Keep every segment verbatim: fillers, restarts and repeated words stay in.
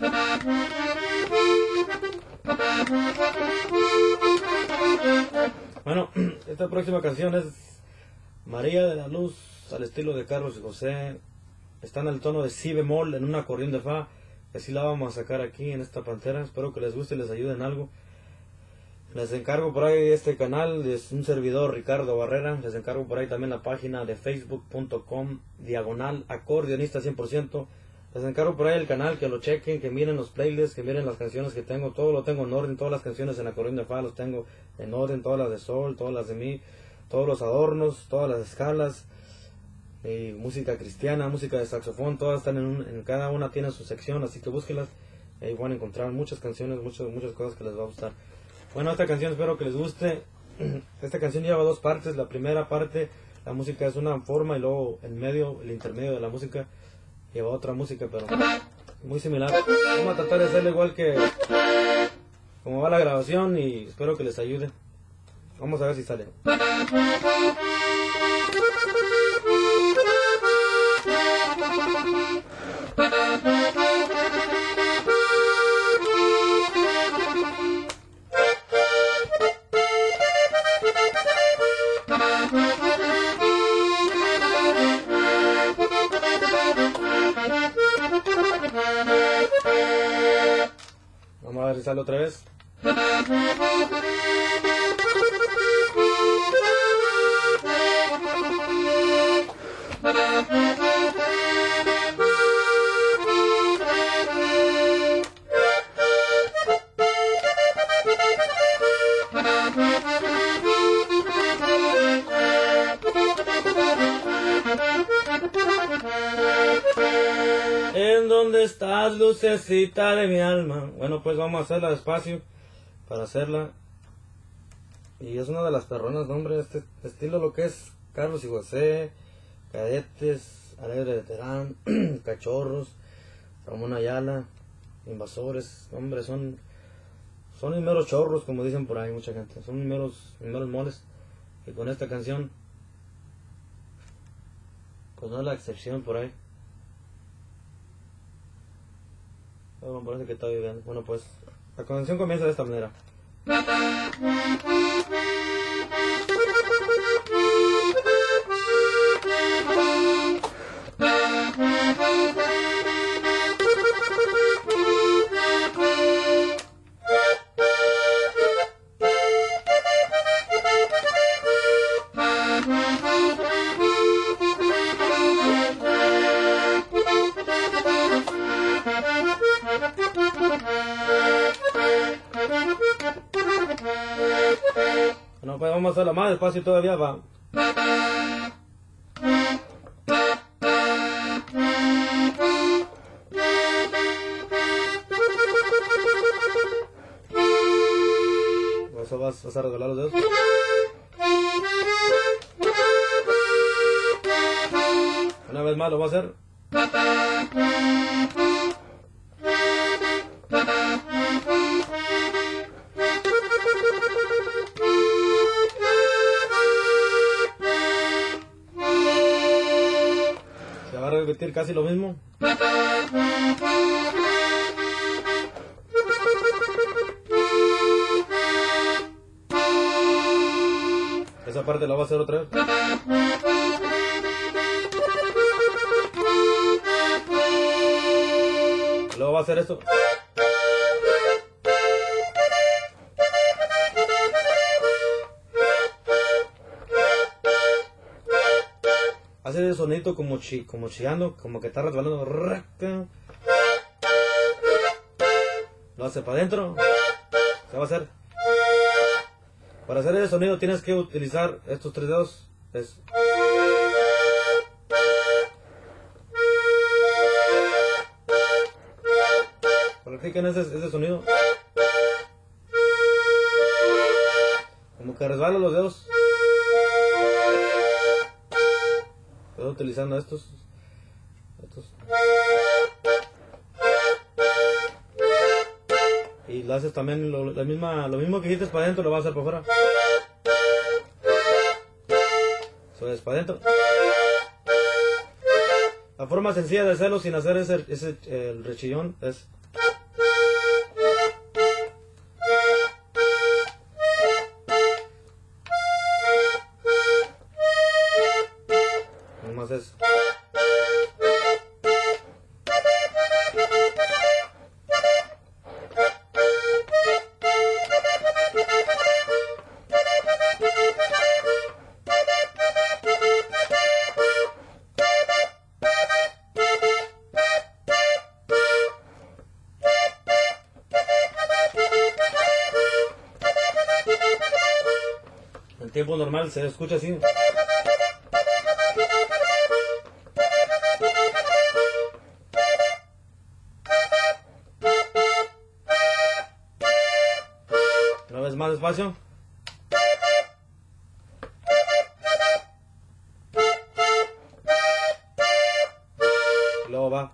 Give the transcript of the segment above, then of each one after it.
Bueno, esta próxima canción es María de la Luz, al estilo de Carlos José. Está en el tono de si bemol, en un acordeón de fa. Así la vamos a sacar aquí en esta pantera. Espero que les guste y les ayude en algo. Les encargo por ahí este canal, es un servidor Ricardo Barrera. Les encargo por ahí también la página de facebook punto com diagonal acordeonista cien por ciento. Les encargo por ahí el canal, que lo chequen, que miren los playlists, que miren las canciones que tengo. Todo lo tengo en orden, todas las canciones en acordeón de fa los tengo en orden. Todas las de sol, todas las de mi, todos los adornos, todas las escalas. Y música cristiana, música de saxofón, todas están en, un, en cada una tiene su sección, así que búsquenlas. Ahí van a encontrar muchas canciones, muchas, muchas cosas que les va a gustar. Bueno, esta canción espero que les guste. Esta canción lleva dos partes. La primera parte, la música es una forma, y luego en medio, el intermedio de la música lleva otra música, pero muy similar. Vamos a tratar de hacerlo igual que como va la grabación, y espero que les ayude. Vamos a ver si sale. Vamos a ver si sale otra vez. ¿En dónde estás, lucecita de mi alma? Bueno, pues vamos a hacerla despacio para hacerla. Y es una de las perronas, ¿no, hombre? Este estilo, lo que es Carlos y José, Cadetes, Alegre de Terán, Cachorros, Ramón Ayala, Invasores, hombre, son son meros chorros, como dicen por ahí mucha gente. Son meros, meros moles. Y con esta canción, pues no es la excepción por ahí. Oh, me parece que está bien. Bueno, pues la canción comienza de esta manera. Bueno, pues vamos a hacerlo más despacio todavía, va. Eso vas, vas a regalar los dedos. Una vez más lo voy a hacer. Se va a repetir casi lo mismo. Esa parte la voy a hacer otra vez. Luego va a hacer esto. Hace ese sonido como chi, como chillando, como que está resbalando. Lo hace para adentro. Se va a hacer. Para hacer ese sonido tienes que utilizar estos tres dedos. Es. Practiquen ese, ese sonido. Como que resbalan los dedos. Estoy utilizando estos. Estos. Y lo haces también, lo, la misma, lo mismo que hiciste para adentro, lo vas a hacer para afuera. Eso es para adentro. La forma sencilla de hacerlo sin hacer ese, ese el rechillón es. tiempo normal se escucha así. Una vez más despacio. Y luego va.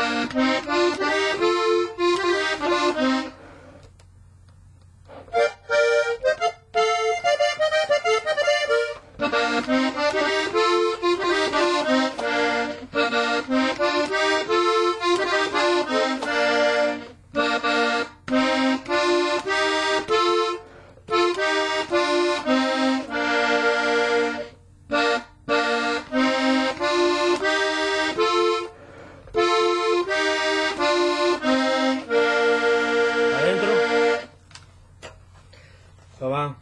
So va.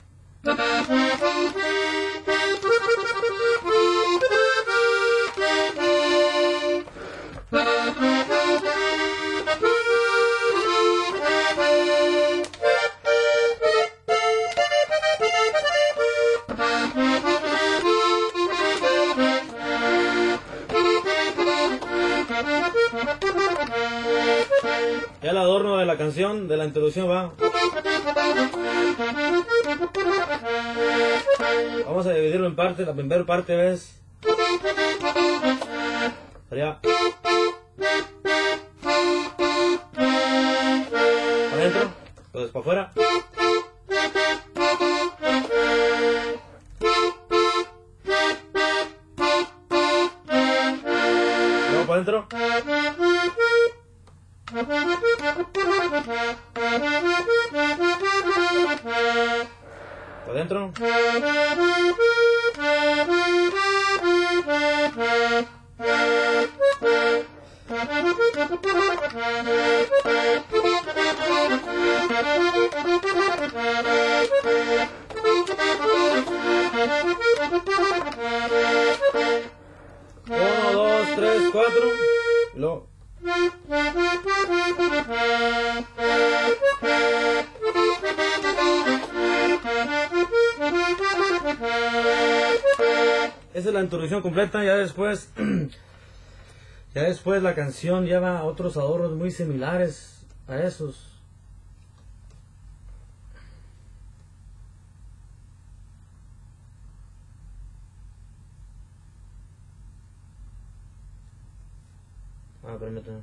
Ya el adorno de la canción, de la introducción va. Vamos a dividirlo en partes. La primera parte es sería para adentro, entonces para afuera. Luego para adentro. Para adentro. Uno, dos, tres, cuatro. Y luego. Esa es la introducción completa. Ya después ya después la canción lleva otros adornos muy similares a esos. Ah, permítame.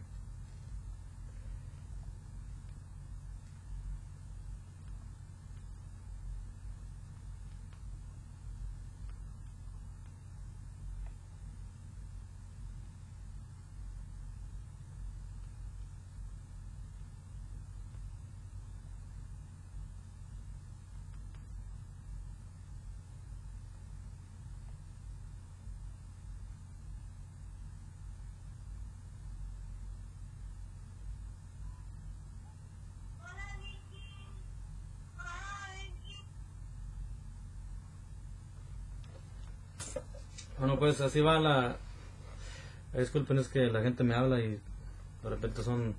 Bueno, pues así va la... Disculpen, es que la gente me habla y de repente son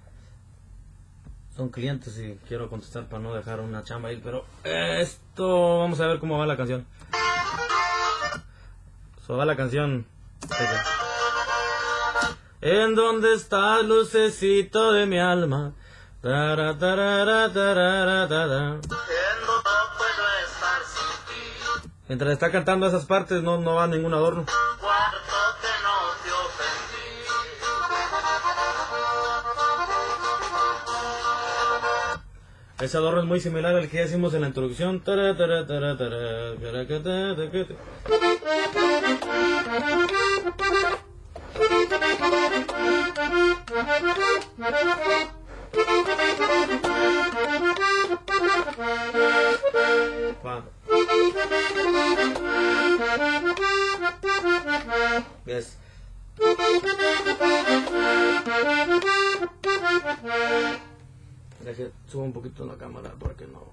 son clientes y quiero contestar para no dejar una chamba ahí, pero esto vamos a ver cómo va la canción. So va la canción. ¿En dónde estás, lucecito de mi alma? Tara, tarara, tarara, tarara. Mientras está cantando esas partes no, no va ningún adorno. Ese adorno es muy similar al que ya hicimos en la introducción. Tara, tara, tara, tara, tara, tara, tara, tara. Va. Yes. Deje, subo un poquito la cámara para que no.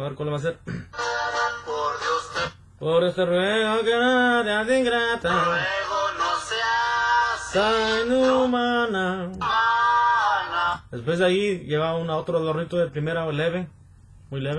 ver cuál va a ser. Por Dios te, por Dios te ruego que no te hagas ingrata. Ruego no seas tan humana. Después de ahí lleva una, otro adornito de primera leve, muy leve.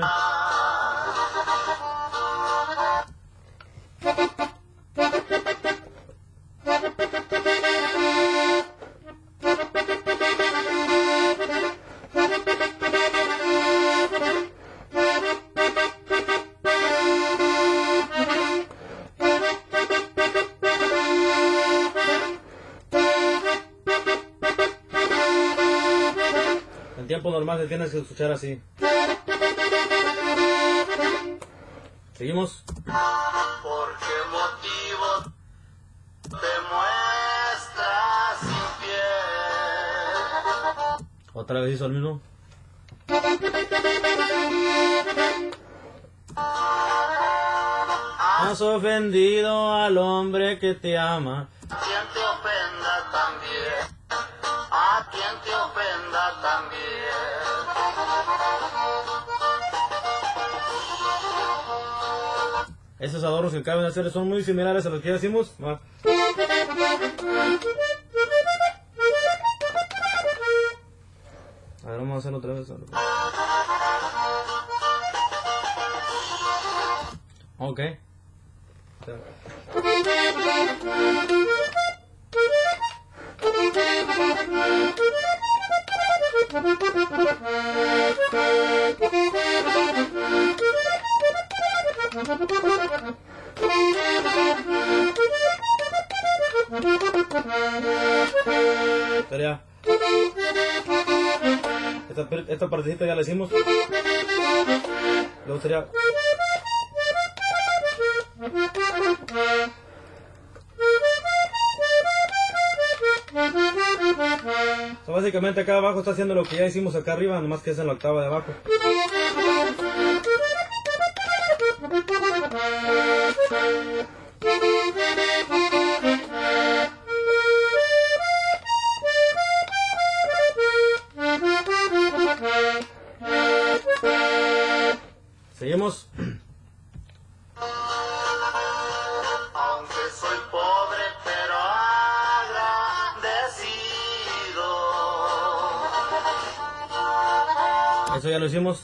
En tiempo normal se tienes que escuchar así. Seguimos. ¿Por qué motivo te muestras infiel? Otra vez hizo el mismo. Has ofendido al hombre que te ama. A quien te ofenda también. A quien te ofenda también. Esos adornos que acaban de hacer son muy similares a los que ya hicimos. Va. A ver, vamos a hacerlo otra vez. Ok. Sería esta, esta partecita ya la hicimos. Luego sería so, básicamente acá abajo está haciendo lo que ya hicimos acá arriba, nomás que es en la octava de abajo. Seguimos. Aunque soy pobre, pero agradecido. Eso ya lo hicimos.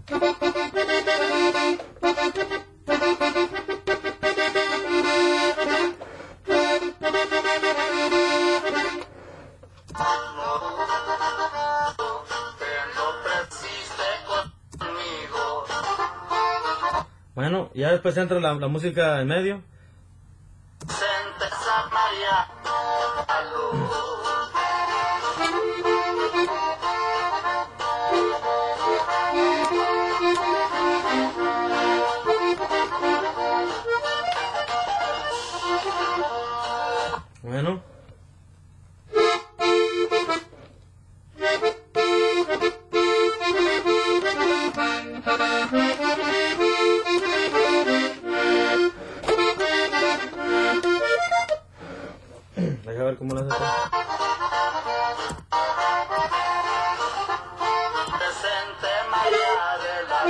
Bueno, ya después entra la, la música en medio. Bueno. Deja ver cómo lo hace. Presente María de la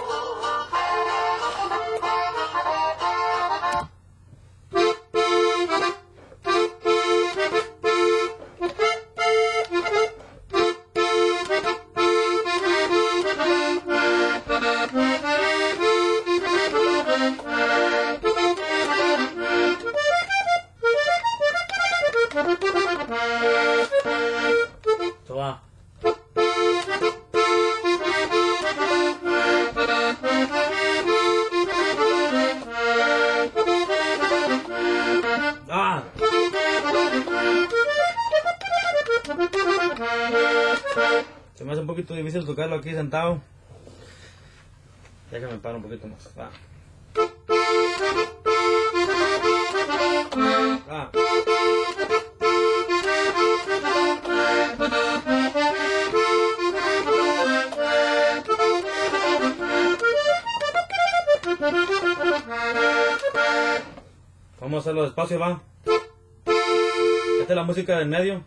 So va. Ah. Se me hace un poquito difícil tocarlo aquí sentado. Déjame parar un poquito más. Va. Ah. Vamos a hacerlo despacio, va. Esta es la música del medio.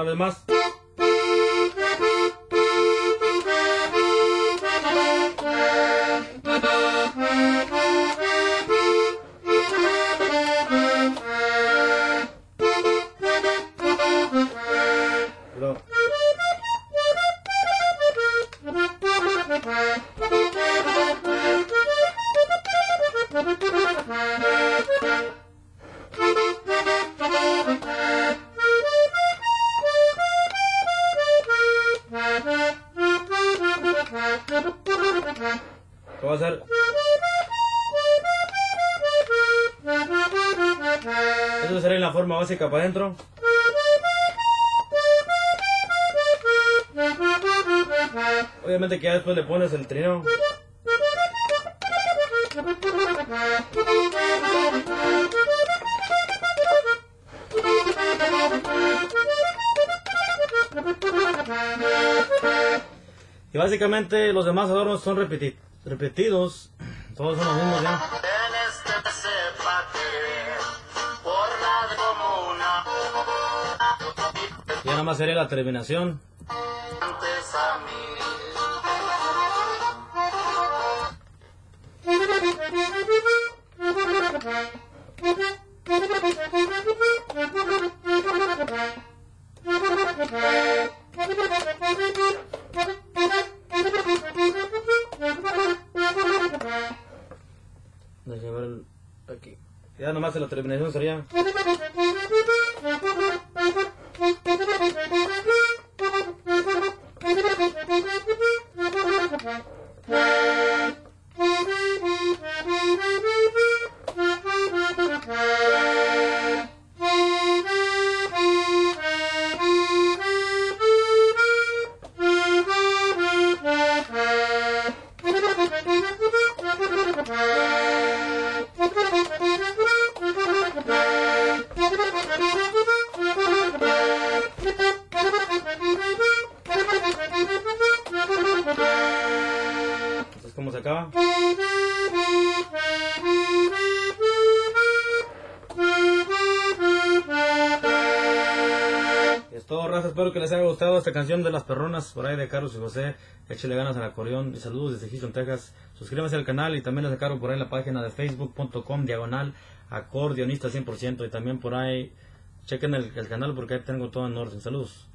vez más. Lo- ¿Qué va a hacer? Eso sería la forma básica para adentro. Obviamente que ya después le pones el trineo. Y básicamente los demás adornos son repeti- repetidos. Todos son los mismos ya. Y ya nada más sería la terminación. Déjame ver el- aquí. Ya nada más la terminación sería. Entonces, ¿cómo se acaba? Y es todo, raza. Espero que les haya gustado esta canción de Las Perronas por ahí de Carlos y José. Échale ganas al acordeón y saludos desde Houston, Texas. Suscríbanse al canal y también les encargo por ahí la página de facebook punto com diagonal acordeonista cien por ciento y también por ahí chequen el, el canal porque ahí tengo todo en orden. Saludos.